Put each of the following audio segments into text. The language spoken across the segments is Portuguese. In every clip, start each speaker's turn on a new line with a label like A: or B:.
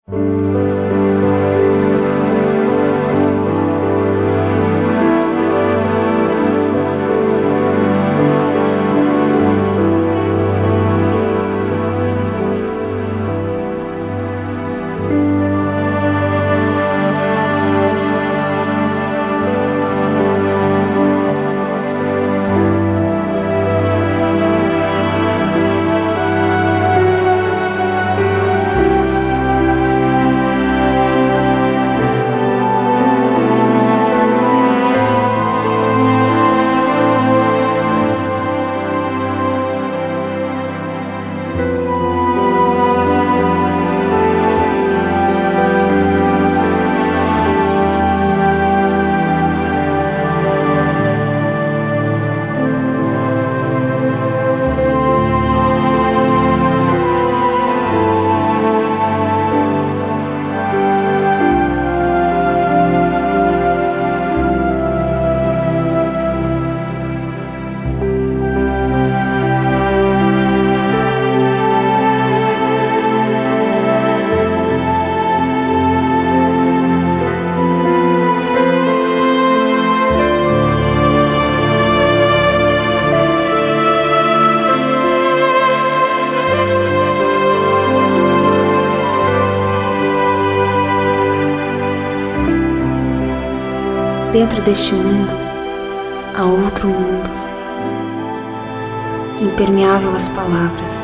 A: Dentro deste mundo, há outro mundo, impermeável às palavras.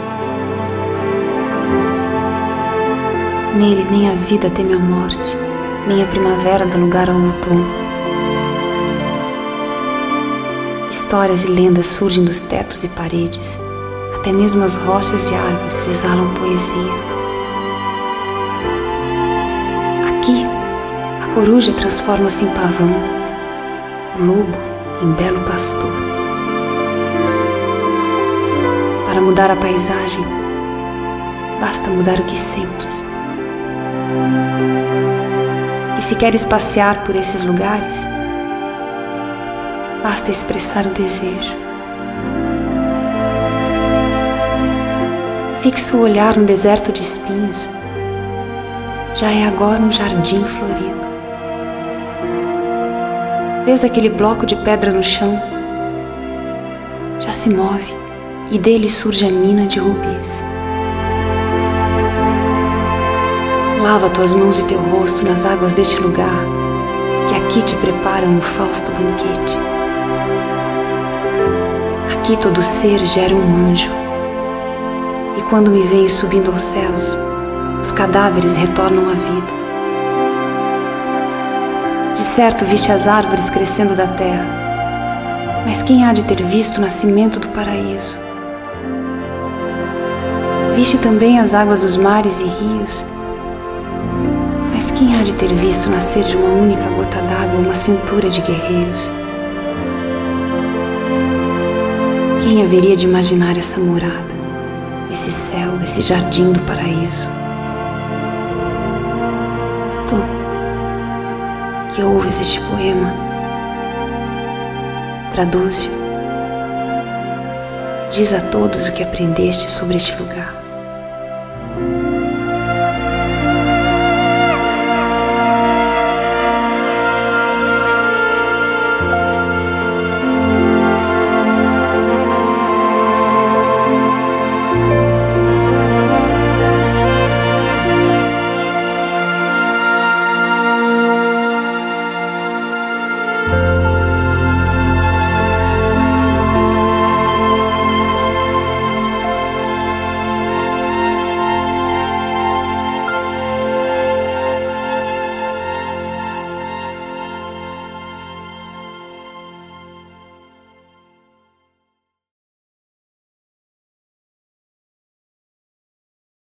A: Nele nem a vida teme a morte, nem a primavera dá lugar ao outono. Histórias e lendas surgem dos tetos e paredes, até mesmo as rochas e árvores exalam poesia. Aqui, a coruja transforma-se em pavão, o lobo em belo pastor. Para mudar a paisagem, basta mudar o que sentes. E se queres passear por esses lugares, basta expressar o desejo. Fixa o olhar no deserto de espinhos, já é agora um jardim florido. Vês aquele bloco de pedra no chão? Já se move e dele surge a mina de rubis. Lava tuas mãos e teu rosto nas águas deste lugar, que aqui te preparam o fausto banquete. Aqui todo ser gera um anjo, e quando me veem subindo aos céus, os cadáveres retornam à vida. De certo viste as árvores crescendo da terra, mas quem há de ter visto o nascimento do paraíso? Viste também as águas dos mares e rios, mas quem há de ter visto nascer de uma única gota d'água uma cintura de guerreiros? Quem haveria de imaginar essa morada, esse céu, esse jardim do paraíso? Tu, que ouves este poema, traduze-o. Diz a todos o que aprendeste sobre este lugar.